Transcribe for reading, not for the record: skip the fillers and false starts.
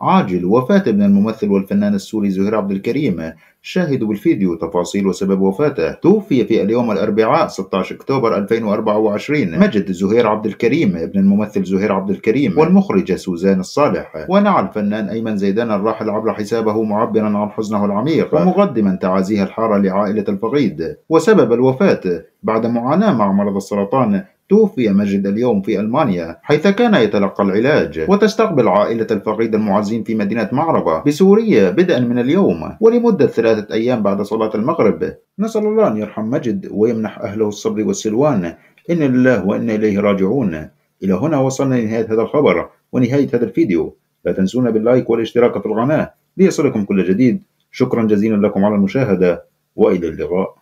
عاجل وفاة ابن الممثل والفنان السوري زهير عبد الكريم. شاهدوا بالفيديو تفاصيل وسبب وفاته. توفي في اليوم الأربعاء 16 أكتوبر 2024 مجد زهير عبد الكريم ابن الممثل زهير عبد الكريم والمخرجة سوزان الصالح. ونعى الفنان أيمن زيدان الراحل عبر حسابه معبرا عن حزنه العميق ومقدما تعازيه الحارة لعائلة الفقيد. وسبب الوفاة: بعد معاناة مع مرض السرطان، توفي مجد اليوم في ألمانيا حيث كان يتلقى العلاج. وتستقبل عائلة الفقيد المعزين في مدينة معربة بسوريا بدءا من اليوم ولمدة 3 أيام بعد صلاة المغرب. نسأل الله أن يرحم مجد ويمنح أهله الصبر والسلوان. إنا لله وإنا إليه راجعون. إلى هنا وصلنا لنهاية هذا الخبر ونهاية هذا الفيديو. لا تنسونا باللايك والاشتراك في القناة ليصلكم كل جديد. شكرا جزيلا لكم على المشاهدة وإلى اللقاء.